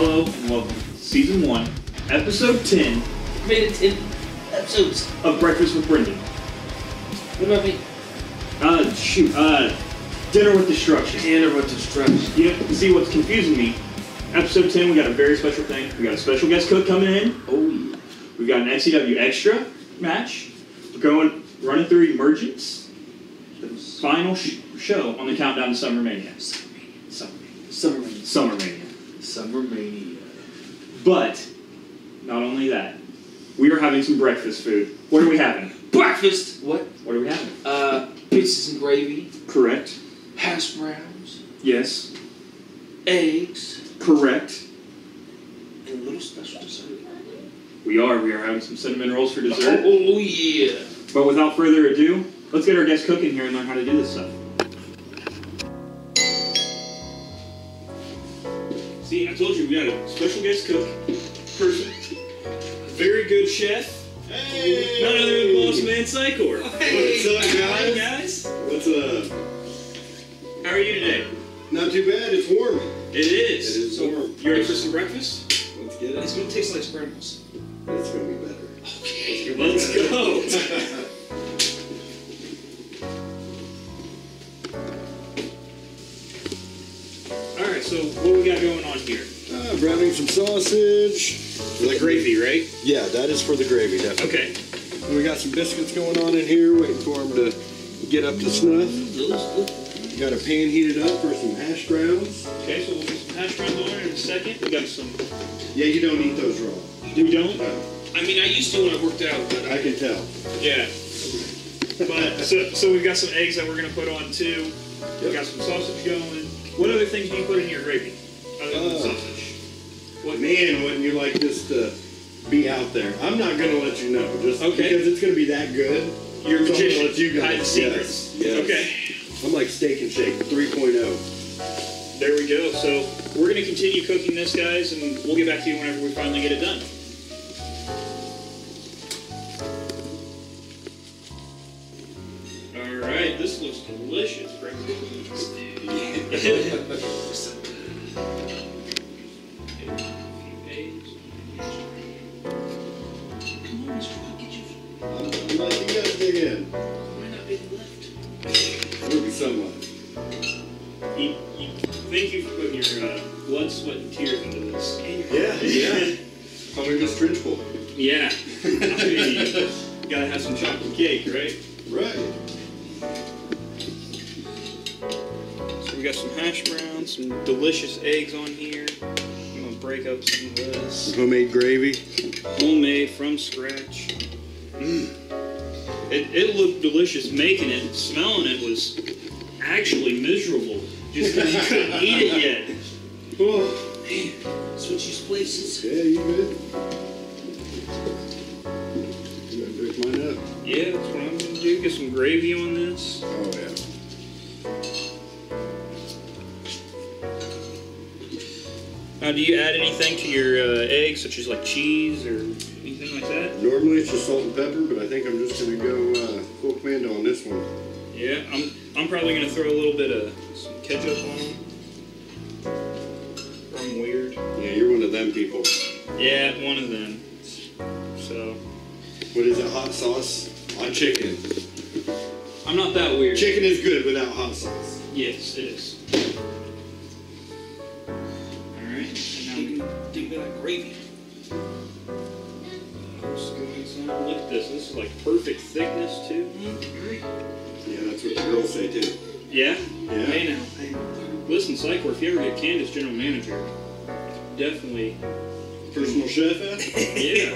Hello and welcome to Season 1, Episode 10. Made it 10 episodes. Of Breakfast with Brendan. What about me? Dinner with Destruction. Dinner with Destruction. You see what's confusing me? Episode 10, we got a very special thing. We got a special guest cook coming in. Oh yeah. We've got an XCW Extra match. We're running through Emergence. The final show on the countdown to Summer Mania. Summer Mania. But, not only that, we are having some breakfast food. What are we having? Breakfast! What? What are we having? Pizzas and gravy. Correct. Hash browns. Yes. Eggs. Correct. And a little special dessert. We are having some cinnamon rolls for dessert. Oh yeah. But without further ado, let's get our guest cook in here and learn how to do this stuff. See, I told you we got a special guest cook person. Very good chef. Hey! None other than Boss Man Psycore. Hey! What's up, guys? Hi, guys. What's up? How are you today? Not too bad. It's warm. It is. It is warm. You ready for some breakfast? Let's get it. It's gonna taste like sprinkles. It's gonna be better. Okay, let's go. Alright, so what we got going on here? Browning some sausage. The gravy, right? Yeah, that is for the gravy, definitely. Okay. And we got some biscuits going on in here, waiting for them to get up to snuff. Got a pan heated up for some hash browns. Okay, so we'll get some hash browns on in a second. We got some... Yeah, you don't eat those raw. You don't? No, I mean, I used to when I worked out, but I can tell. Yeah. But, so we've got some eggs that we're going to put on too. We got some sausage going. What other things do you put in your gravy other than sausage? What man, wouldn't you like this to be out there? I'm not going to let you know, just Okay. because it's going to be that good. You're a So I'm gonna magician. let you guys. Hide the secrets. Yes. Okay. I'm like Steak and Shake 3.0. There we go. So we're going to continue cooking this, guys, and we'll get back to you whenever we finally get it done. All right, this looks delicious. come on, Mr. I'll get you. I'm letting you guys dig in. Why not be left? There'll be some left. Thank you for putting your blood, sweat, and tears into this. Yeah. Call me Miss Trenchbull. Yeah. I mean, you gotta have some chocolate cake, right? Right. So we got some hash browns, some delicious eggs on here. I'm gonna break up some of this. Homemade gravy. Homemade from scratch. It looked delicious making it. Smelling it was actually miserable. Just because you couldn't eat it yet. Oh, Man, switch these places. yeah, you good? You gotta pick mine up. Yeah, that's what I'm gonna do. Get some gravy on this. Oh, yeah. Now, do you add anything to your eggs, such as like cheese or anything like that? Normally it's just salt and pepper, but I think I'm just gonna go full commando on this one. Yeah, I'm probably gonna throw a little bit of some ketchup on them. I'm weird. Yeah, you're one of them people. Yeah, one of them. So What is it, hot sauce on chicken? I'm not that weird. Chicken is good without hot sauce. Yes, it is. All right, and now we Dig me that gravy. look at this. This is like perfect thickness too. Yeah, that's what the girls say too. Yeah. Yeah. Hey now. Listen, Psycore, if you ever get Candace General Manager, definitely. Personal chef at? Yeah.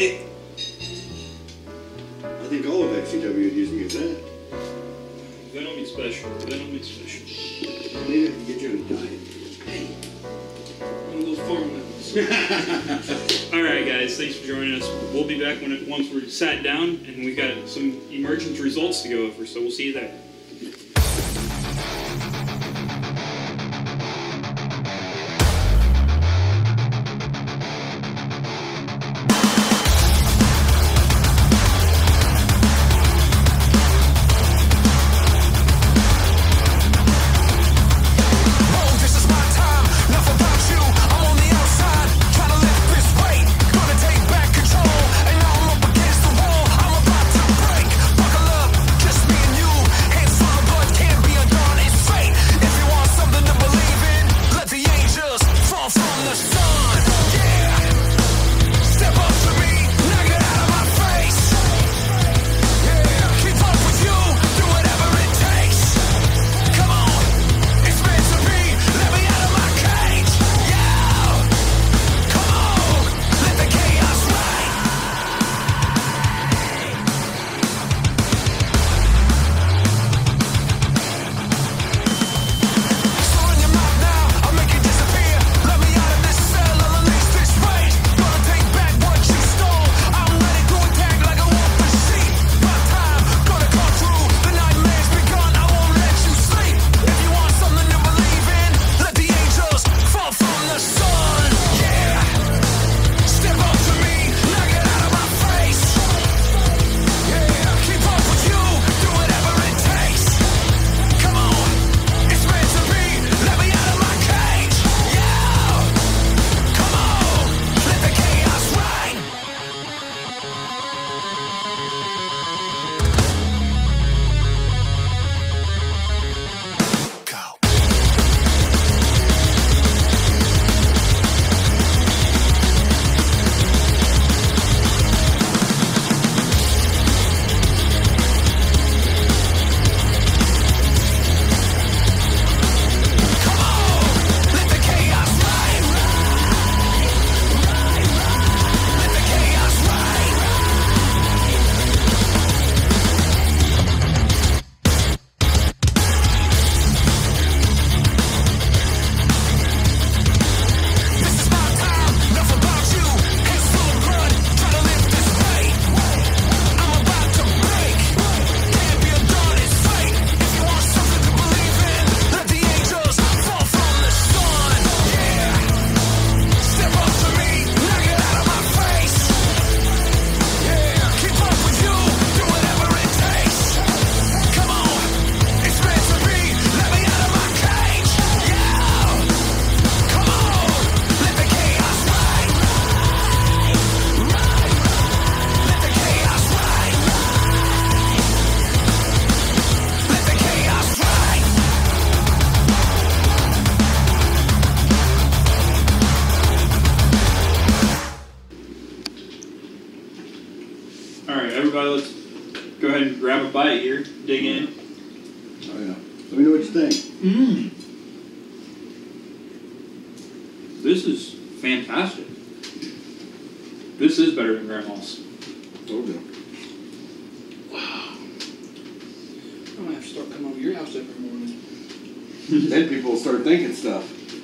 I think all of XCW would use me as that. Venom is special. Venom is special. Maybe I can get you on a diet. Hey, I'm gonna go farm with All right, guys. Thanks for joining us. We'll be back once we're sat down and we've got some emergent results to go over. So we'll see you there. This is my time, enough about you. I'm on the outside, bite here. Dig in. Oh yeah. Let me know what you think. Mmm. This is fantastic. This is better than Grandma's. Oh yeah. Wow. I'm gonna have to start coming over to your house every morning. Then people will start thinking stuff.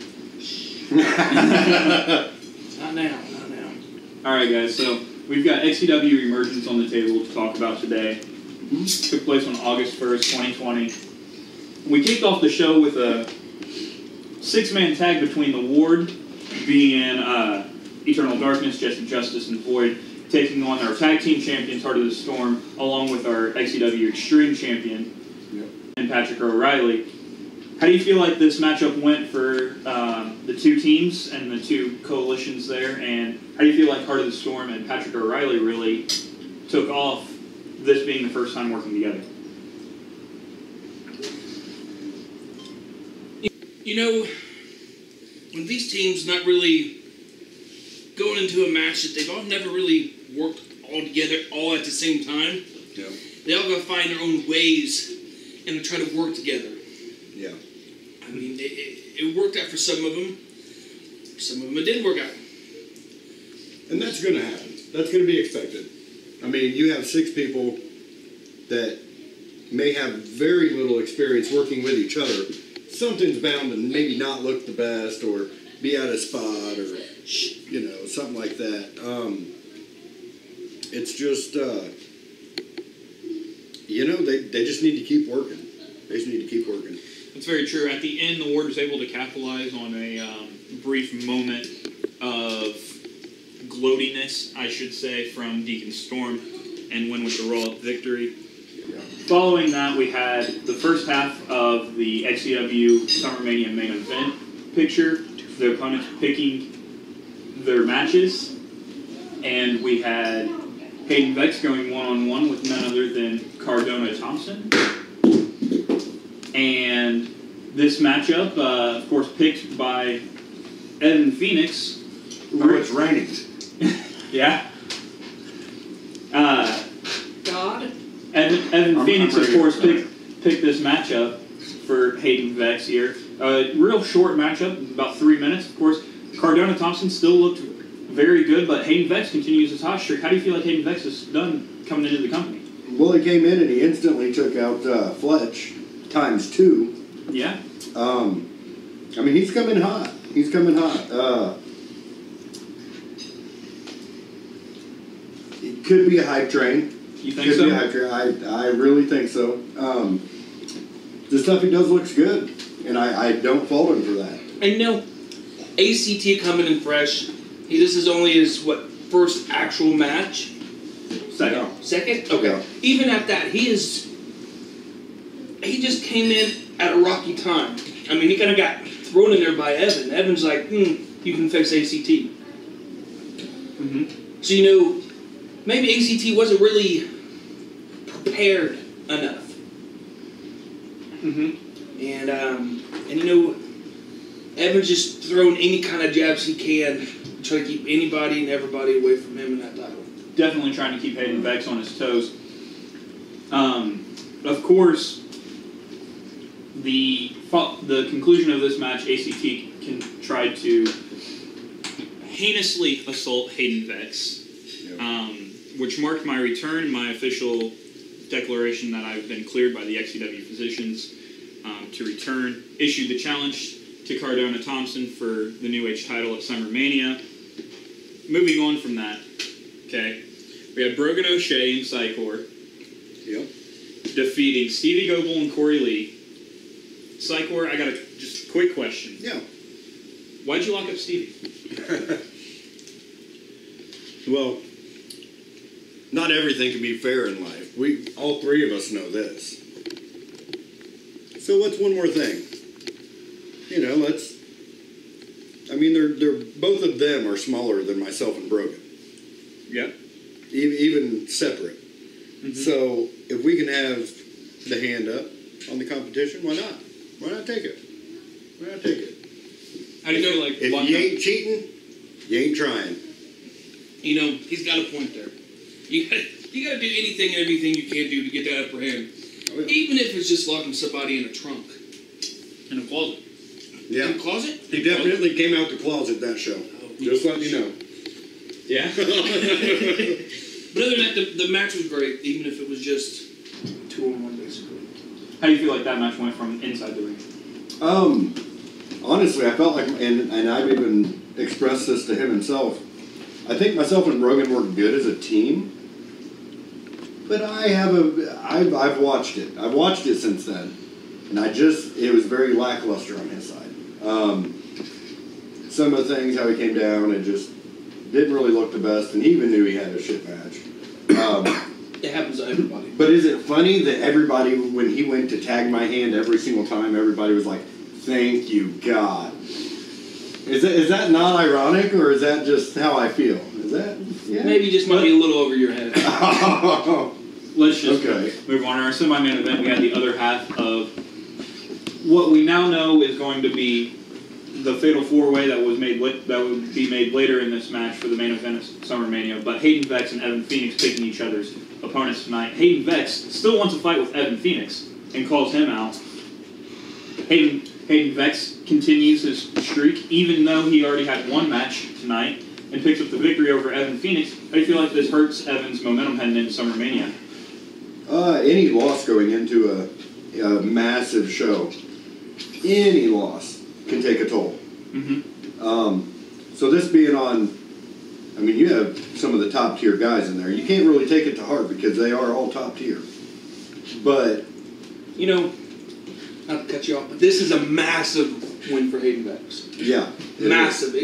Not now. Not now. All right, guys. So we've got XCW Emergence on the table to talk about today. Took place on August 1st, 2020. We kicked off the show with a 6-man tag between the Ward, being Eternal Darkness, Jesse Justice, and Void, taking on our tag team champions, Heart of the Storm, along with our XCW Extreme champion, and Patrick O'Reilly. How do you feel like this matchup went for the two teams and the two coalitions there? And how do you feel like Heart of the Storm and Patrick O'Reilly really took off, this being the first time working together? You know, when these teams not really going into a match that they've all never really worked all together, all at the same time, Yeah. they all gotta find their own ways and to try to work together. Yeah. I mean, it worked out for some of them. For some of them, it didn't work out. And that's going to happen. That's going to be expected. I mean, you have 6 people that may have very little experience working with each other. Something's bound to maybe not look the best or be out of spot or, you know, something like that. It's just, you know, they just need to keep working. They just need to keep working. That's very true. At the end, the Ward was able to capitalize on a brief moment of gloatiness, I should say, from Deacon Storm and win with the roll-up victory. Yeah. Following that, we had the first half of the XCW SummerMania main event picture, the opponents picking their matches, and we had Hayden Vex going one-on-one with none other than Cardona Thompson. And this matchup, of course, picked by Evan Phoenix. Ooh, it's raining. Yeah. God? Evan Phoenix, of course, picked this matchup for Hayden Vex here. Real short matchup, about 3 minutes. Of course, Cardona Thompson still looked very good, but Hayden Vex continues his hot streak. How do you feel like Hayden Vex has done coming into the company? Well, he came in and he instantly took out Fletch ×2. Yeah. I mean, he's coming hot. He's coming hot. It could be a hype train. You think Could so? be a hype train. I really think so. The stuff he does looks good, and I don't fault him for that. And you know, ACT coming in fresh. This is only his, first actual match? Second. Second? Okay. Yeah. Even at that, he just came in at a rocky time. I mean, he kind of got thrown in there by Evan. Evan's like, you can fix ACT. Mm-hmm. So, you know, maybe ACT wasn't really prepared enough. Mm-hmm. And you know, Evan's just throwing any kind of jabs he can, try to keep anybody and everybody away from him in that title. Definitely trying to keep Hayden Vex on his toes. Of course, the conclusion of this match, ACT tried to heinously assault Hayden Vex, which marked my return, my official declaration that I've been cleared by the XCW physicians to return. Issued the challenge to Cardona Thompson for the New Age title at SummerMania. Moving on from that, okay, we had Brogan O'Shea and Psycore defeating Stevie Goebel and Corey Lee. Psycore, I got a just quick question. Yeah. Why'd you lock up Stevie? Well, not everything can be fair in life. All 3 of us know this. So what's one more thing? You know, they're both of them are smaller than myself and Brogan. Yeah. Even separate. Mm-hmm. So if we can have the hand up on the competition, why not? Why not take it? Why not take it? How do you feel like... If you ain't cheating, you ain't trying. You know, he's got a point there. You got to do anything and everything you can do to get that upper hand. Oh, yeah. Even if it's just locking somebody in a trunk. In a closet. Yeah. In a closet? He definitely came out the closet that show. Just letting you know. Yeah. But other than that, the match was great, even if it was just 2-on-1 basically. How do you feel like that match went from inside the ring? Honestly, I felt like, and I've even expressed this to him himself, I think myself and Rogan work good as a team, but I've watched it. I've watched it since then, and it was very lackluster on his side. Some of the things, how he came down, it just didn't really look the best, and he even knew he had a shit match. It happens to everybody. But is it funny that everybody, when he went to tag my hand every single time, everybody was like, "Thank you, God." Is that not ironic, or is that just how I feel? Is that, yeah? Maybe just might be a little over your head. Let's just move on. In our semi-main event, we had the other half of what we now know is going to be the Fatal 4-Way that would be made later in this match for the main event of SummerMania. But Hayden Vex and Evan Phoenix picking each other's opponents tonight. Hayden Vex still wants to fight with Evan Phoenix and calls him out. Hayden Vex continues his streak, even though he already had one match tonight, and picks up the victory over Evan Phoenix. How do you feel like this hurts Evan's momentum heading into SummerMania? Any loss going into a massive show, any loss can take a toll. So this being on, I mean, you have some of the top tier guys in there. You can't really take it to heart because they are all top tier. But, you know, not to cut you off, but this is a massive win for Hayden Vex. yeah. Massive.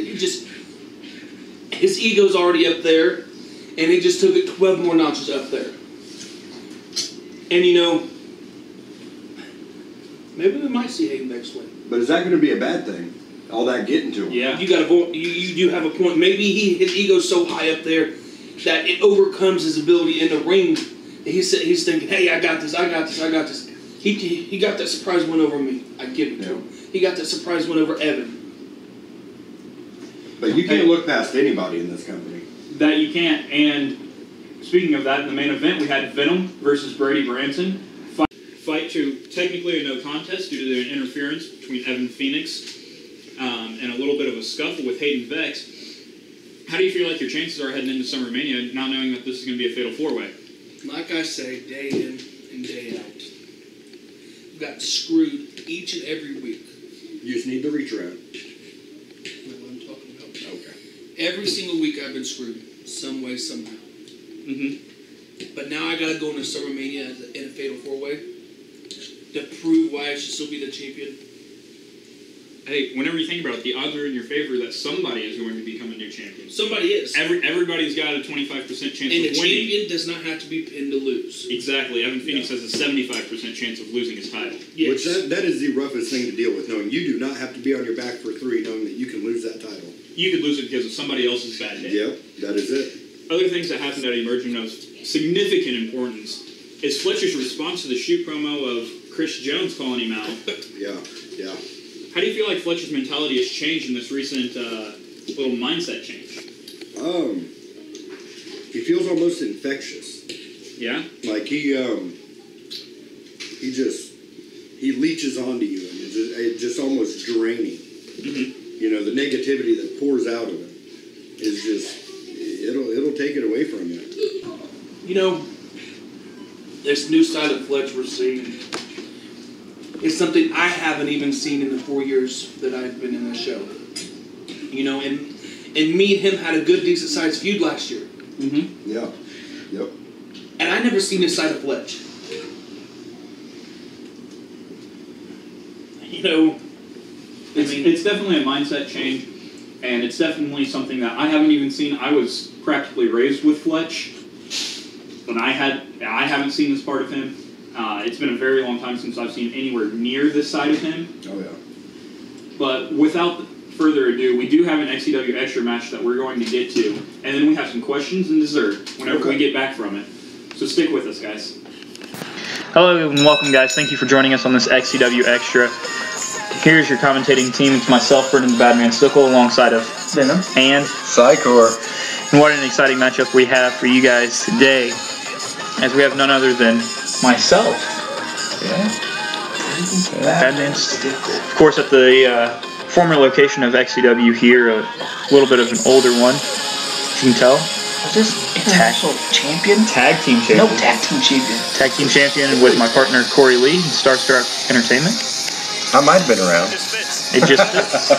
His ego's already up there, and he just took it 12 more notches up there. And you know, maybe we might see Hayden Vex win. But is that going to be a bad thing? All that getting to him? Yeah. You do have a point. Maybe his ego's so high up there that it overcomes his ability in the ring. He's thinking, "Hey, I got this. He got that surprise win over me. I give it to him. He got that surprise win over Evan." But you can't look past anybody in this company. That you can't. And speaking of that, in the main event, we had Venom versus Brady Branson. Fight to technically a no contest due to the interference between Evan Phoenix and a little bit of a scuffle with Hayden Vex. How do you feel like your chances are heading into SummerMania, not knowing that this is going to be a Fatal 4-Way? Like I say, day in and day out. We've got screwed each and every week. You just need the reach around. That's what I'm talking about. Okay. Every single week I've been screwed, some way, somehow. But now I got to go into SummerMania in a Fatal 4-Way to prove why I should still be the champion. Hey, whenever you think about it, the odds are in your favor that somebody is going to become a new champion. Somebody is. Everybody's got a 25% chance of winning. And the champion does not have to be pinned to lose. Exactly. Evan Phoenix has a 75% chance of losing his title. Yes. Which that is the roughest thing to deal with, knowing you do not have to be on your back for 3, knowing that you can lose that title. You could lose it because of somebody else's bad day. Yep, that is it. Other things that happened at Emerging of significant importance is Fletcher's response to the shoot promo of Chris Jones calling him out. Yeah. How do you feel like Fletcher's mentality has changed in this recent little mindset change? He feels almost infectious. Yeah? Like he leeches onto you, and it's just almost draining. You know, the negativity that pours out of him is just, it'll take it away from you. You know, this new side of Fletch we're seeing is something I haven't even seen in the 4 years that I've been in this show. You know, and me and him had a good, decent-sized feud last year. Yeah. Yep. And I never seen this side of Fletch. You know, It's definitely a mindset change, and it's definitely something that I haven't even seen. I was practically raised with Fletch, but I haven't seen this part of him. It's been a very long time since I've seen anywhere near this side of him. Oh, yeah. But without further ado, we do have an XCW Extra match that we're going to get to, and then we have some questions and dessert whenever we get back from it. So stick with us, guys. Hello and welcome, guys. Thank you for joining us on this XCW Extra. Here's your commentating team. It's myself, Brendan Stickle, alongside of Venom and Psycore. And what an exciting matchup we have for you guys today. as we have none other than myself. Brendan Stickle. Of course, at the former location of XCW here, a little bit of an older one. You can tell. Is this international champion? Tag team champion. No, tag team champion. Tag team champion with my partner Corey Lee in Starstruck Entertainment. I might have been around. It just fits.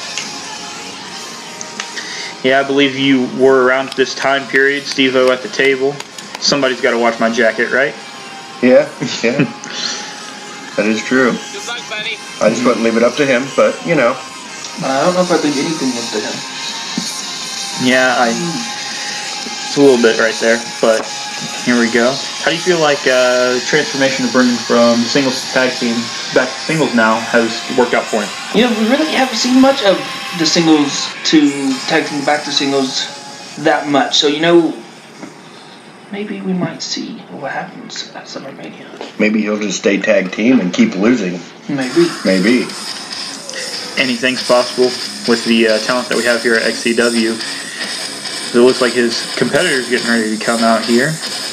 Yeah, I believe you were around this time period. Steve-O at the table. Somebody's got to watch my jacket, right? Yeah. That is true. I just wouldn't leave it up to him, but, you know. I don't know if I think anything was to him. Yeah, it's a little bit right there, but here we go. How do you feel like the transformation of Brendan from singles to tag team back to singles now has worked out for him? You know, we really haven't seen much of the singles to tag team back to singles that much. So, you know, maybe we might see what happens at SummerMania. Maybe he'll just stay tag team and keep losing. Maybe. Anything's possible with the talent that we have here at XCW. It looks like his competitor's getting ready to come out here.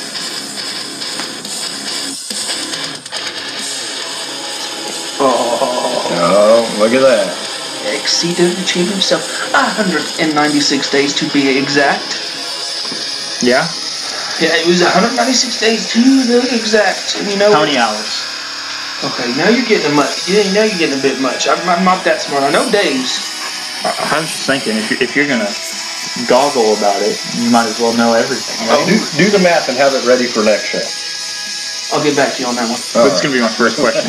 Oh, look at that. XCW champion himself. 196 days to be exact. Yeah? Yeah, it was 196 days to the exact. And you know, how many hours? Okay, now you're getting a much. Now you're getting a bit much. I'm not that smart. I know days. I was just thinking, if you're gonna goggle about it, you might as well know everything. Right? Do the math and have it ready for next show. I'll get back to you on that one. That's gonna be my first question.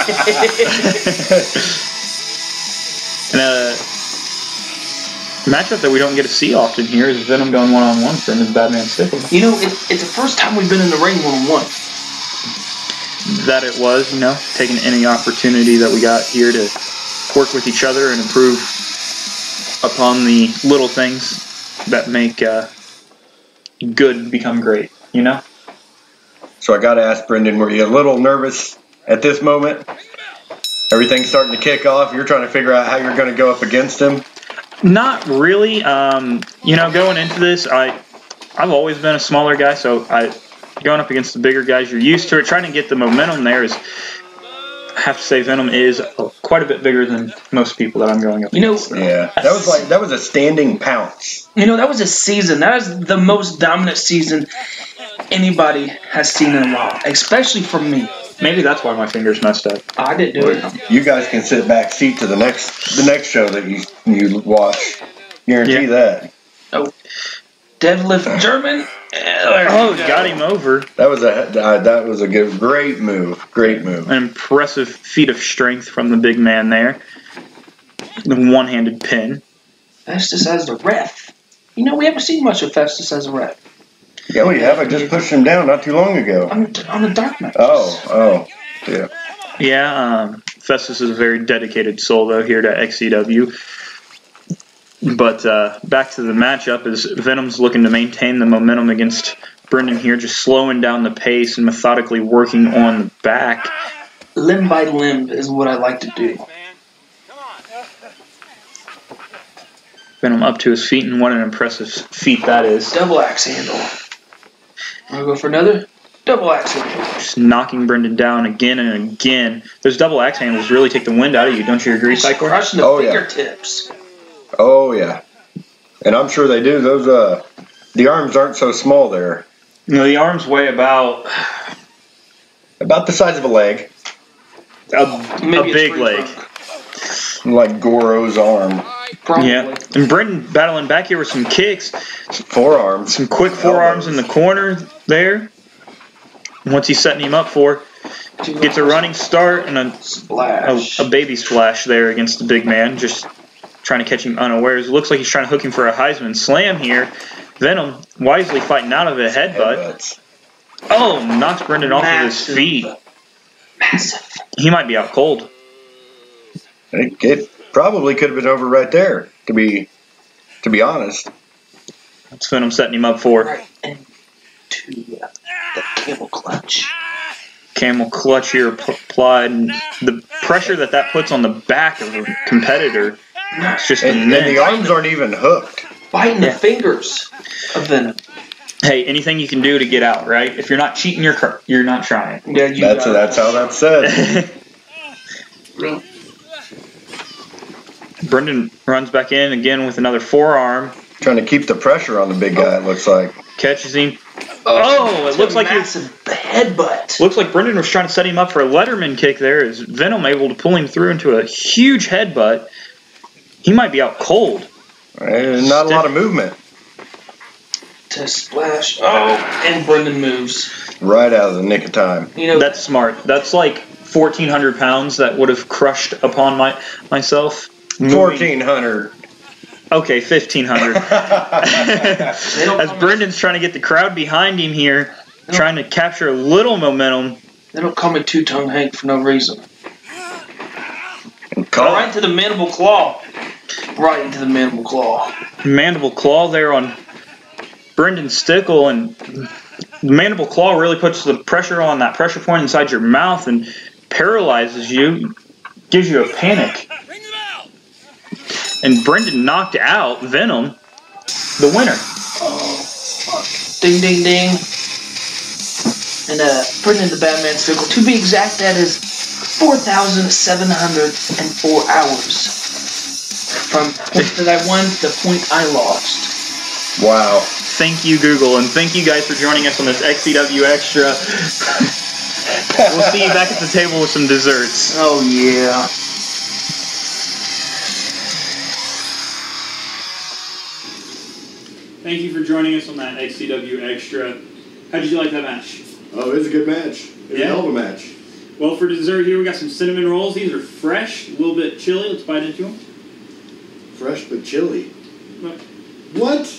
And a matchup that we don't get to see often here is Venom going one-on-one for Brendan Badman Stickle. You know, it's the first time we've been in the ring one-on-one. That it was, you know, taking any opportunity that we got here to work with each other and improve upon the little things that make good become great, you know? So I got to ask Brendan, were you a little nervous at this moment? Everything's starting to kick off. You're trying to figure out how you're going to go up against him? Not really. You know, going into this, I've always been a smaller guy, so going up against the bigger guys, you're used to it. Trying to get the momentum there is, I have to say, Venom is quite a bit bigger than most people that I'm going up against. Yeah, that was a standing pounce. You know, that was a season. That is the most dominant season anybody has seen in a while, especially from me. Maybe that's why my fingers messed up. I didn't do it. You guys can sit back seat to the next show that you watch. Guarantee that. Oh, deadlift German. Oh, got him over. That was a great move. Great move. An impressive feat of strength from the big man there. The one-handed pin. Festus as the ref. You know, we haven't seen much of Festus as a ref. Yeah, we have. I just pushed him down not too long ago. On the dark match. Oh, yeah. Yeah, Festus is a very dedicated soul, though, here to XCW. But back to the matchup, is Venom's looking to maintain the momentum against Brendan here, just slowing down the pace and methodically working on the back. Limb by limb is what I like to do. Venom up to his feet, and what an impressive feat that is. Double axe handle. Want to go for another? Double axe handle. Just knocking Brendan down again and again. Those double axe handles really take the wind out of you, don't you agree, Psycore? Crushing the fingertips. Oh, yeah. And I'm sure they do. Those the arms aren't so small there. No, the arms weigh about the size of a leg. A big leg. Like Goro's arm. Probably. Yeah. And Brendan battling back here with some kicks. Forearms. Some quick forearms in the corner there. Once he's setting him up for, gets a running start and a baby splash there against the big man. Just trying to catch him unawares. It looks like he's trying to hook him for a Heisman slam here. Venom wisely fighting out of a headbutt. Oh, knocks Brendan off of his feet. Massive. He might be out cold. It probably could have been over right there, to be honest. That's Venom setting him up for. Right into the camel clutch. Camel clutch here applied. And the pressure that puts on the back of a competitor. It's just and the arms aren't even hooked. Biting the fingers of Venom. Hey, anything you can do to get out, right? If you're not cheating, you're not trying. Yeah, That's how that's said. Really? Brendan runs back in again with another forearm. Trying to keep the pressure on the big guy, it looks like. Catches him. Oh, it looks like massive headbutt. Looks like Brendan was trying to set him up for a Letterman kick there. Is Venom able to pull him through into a huge headbutt? He might be out cold. Not a lot of movement. To splash. Oh, and Brendan moves. Right out of the nick of time. You know, That's smart. That's like 1,400 pounds that would have crushed upon myself. 1,400. Okay, 1,500. As Brendan's trying to get the crowd behind him here, trying to capture a little momentum. They don't call me Two-Tongue Hank for no reason. Right into the mandible claw. Right into the mandible claw. Mandible claw there on Brendan Stickle, and the mandible claw really puts the pressure on that pressure point inside your mouth and paralyzes you, gives you a panic. And Brendan knocked out Venom, the winner. Oh, fuck. Ding, ding, ding. And Brendan the Batman Stickle, to be exact, that is 4,704 hours. From the point that I won to the point I lost. Wow. Thank you, Google, and thank you guys for joining us on this XCW Extra. We'll see you back at the table with some desserts. Oh, yeah. Thank you for joining us on that XCW Extra. How did you like that match? Oh, it was a good match. It was a hell of a match. Well, for dessert here, we got some cinnamon rolls. These are fresh, a little bit chilly. Let's bite into them. Fresh but chilly. What?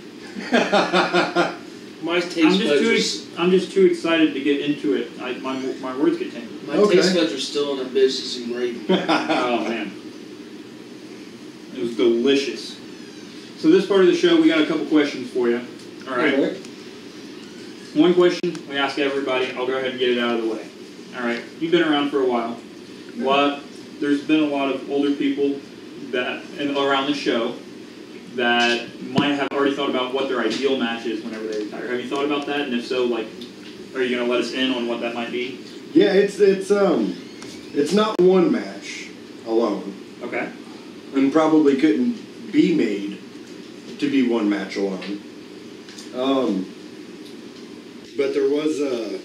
My taste buds. I'm just too excited to get into it. My words get tangled. My taste buds are still in their business and gravy. Oh man, it was delicious. So this part of the show, we got a couple questions for you. All right. Okay. One question we ask everybody. I'll go ahead and get it out of the way. All right. You've been around for a while. There's been a lot of older people around the show that might have already thought about what their ideal match is whenever they retire. Have you thought about that? And if so, are you going to let us in on what that might be? Yeah, it's not one match alone. Okay. And probably couldn't be made to be one match alone. But there was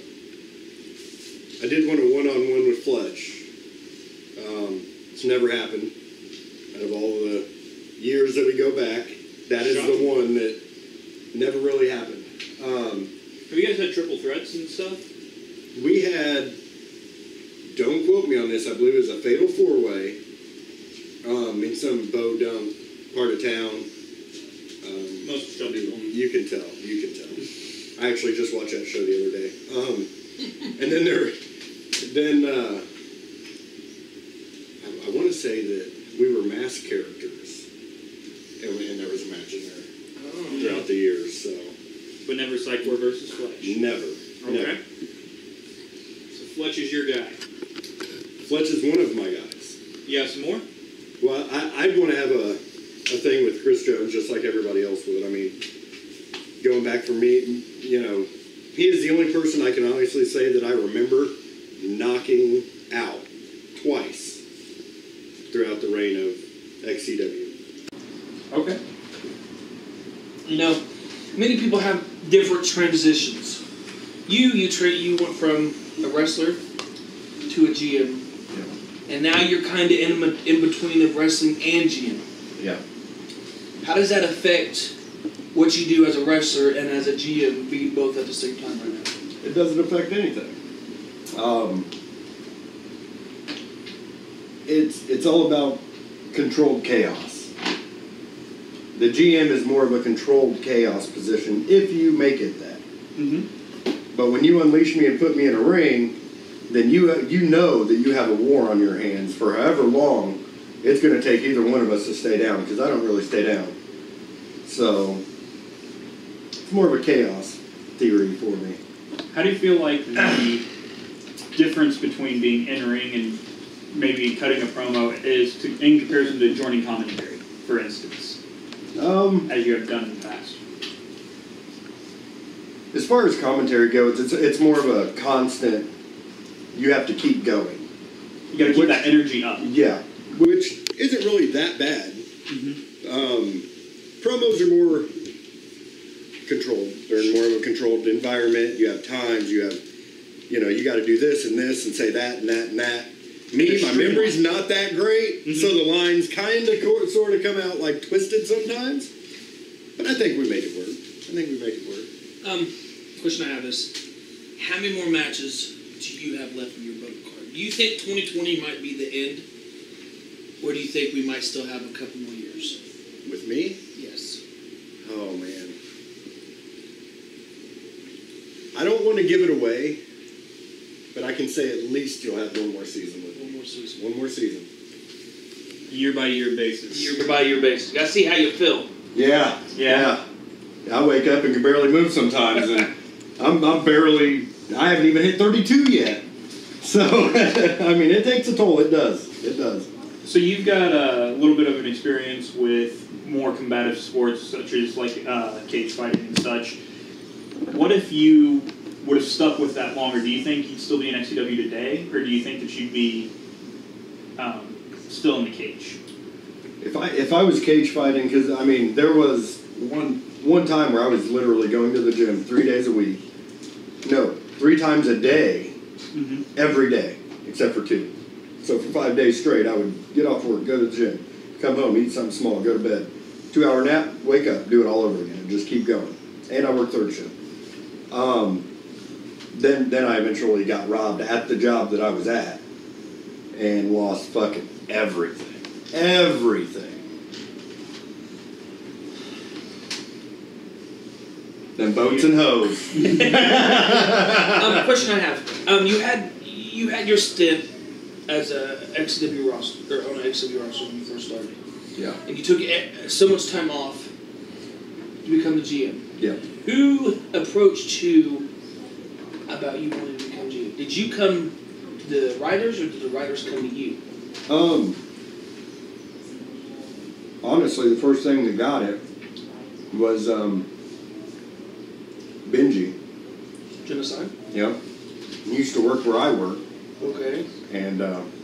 I did want a one-on-one with Fletch. It's never happened. Out of all the years that we go back, that is the one that never really happened. Have you guys had triple threats and stuff? We had, don't quote me on this, I believe it was a fatal four-way in some bow dump part of town. Most show people. You can tell. I actually just watched that show the other day. And then I want to say that we were masked characters, and there was a match in there throughout the years. So, but never Psycore versus Fletch. Never. Okay. Never. So Fletch is your guy. Fletch is one of my guys. You have some more? Well, I'd want to have a thing with Chris Jones, just like everybody else would. I mean, going back for me, he is the only person I can honestly say that I remember knocking out twice throughout the reign of XCW. Okay. Many people have different transitions. You went from a wrestler to a GM, and now you're kind of in between of wrestling and GM. Yeah. How does that affect what you do as a wrestler and as a GM, being both at the same time right now? It doesn't affect anything. It's all about controlled chaos. The GM is more of a controlled chaos position if you make it that. Mm-hmm. But when you unleash me and put me in a ring, then you know that you have a war on your hands for however long it's going to take either one of us to stay down, because I don't really stay down. So it's more of a chaos theory for me. How do you feel like the difference between being in-ring and maybe cutting a promo is in comparison to joining commentary, for instance, as you have done in the past? As far as commentary goes, it's more of a constant. You have to keep going. You got to keep that energy up. Yeah, which isn't really that bad. Promos are more controlled. They're in more of a controlled environment. You have times. You got to do this and say that and that and that. Me, my memory's not that great, so the lines kind of sort of come out like twisted sometimes. But I think we made it work. Question I have is, how many more matches do you have left in your vote card? Do you think 2020 might be the end? Or do you think we might still have a couple more years? With me? Yes. Oh, man. I don't want to give it away, but I can say at least you'll have one more season with me. One more season. Year by year basis. Year by year basis. Gotta see how you feel. Yeah. I wake up and can barely move sometimes, and I haven't even hit 32 yet. So, I mean, it takes a toll. It does. So you've got a little bit of an experience with more combative sports, such as like cage fighting and such. What if you would have stuck with that longer? Do you think you'd still be in XCW today, or do you think that you'd be still in the cage? If I was cage fighting, because I mean, there was one time where I was literally going to the gym 3 days a week. No, 3 times a day, every day, except for 2. So for 5 days straight, I would get off work, go to the gym, come home, eat something small, go to bed. 2-hour nap, wake up, do it all over again, and just keep going. And I worked third shift. Then I eventually got robbed at the job that I was at and lost fucking everything. Then boats and hoes. Question I have. You had your stint as a XCW roster, or on an XCW roster when you first started. Yeah. And you took so much time off to become the GM. Yeah. Who approached you about you wanting to become GM? Did you come to the writers, or did the writers come to you? Honestly, the first thing that got it was Benji. Genocide? Yep. He used to work where I work. Okay. And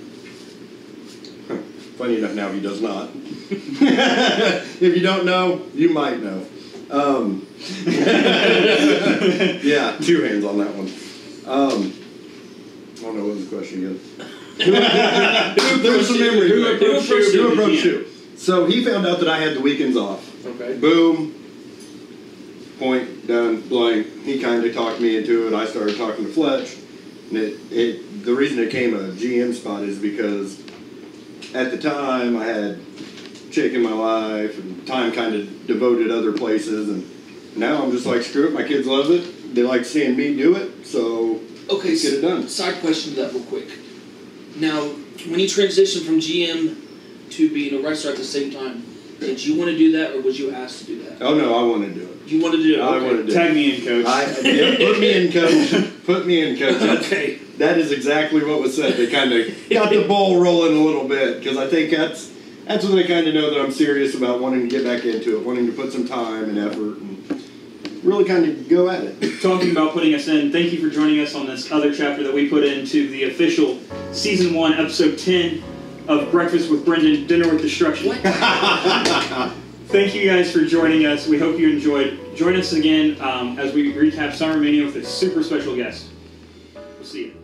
funny enough, now he does not. If you don't know, you might know. Yeah, 2 hands on that one. I don't know what was the question again. There's some memory. Who approached you? So he found out that I had the weekends off. Okay. Boom. Point, done, blank. He kind of talked me into it. I started talking to Fletch. And the reason it came a GM spot is because at the time I had chick in my life and time kind of devoted other places, and now I'm just like, screw it, my kids love it. They like seeing me do it, so okay, let's get it done. Side question to that real quick. Now, when you transitioned from GM to being a wrestler at the same time, did you want to do that, or was you asked to do that? Oh no, I want to do it. You wanted to do it? I wanted to do it. Tag me in, coach. Put me in, coach. Put me in, coach. Okay. That is exactly what was said. They kind of got the ball rolling a little bit, because I think that's when they kind of know that I'm serious about wanting to get back into it, wanting to put some time and effort and really kind of go at it. Talking about putting us in, thank you for joining us on this other chapter that we put into the official Season 1, Episode 10 of Breakfast with Brendan, Dinner with Destruction. Thank you guys for joining us. We hope you enjoyed. Join us again as we recap Summer Mania with a super special guest. We'll see you.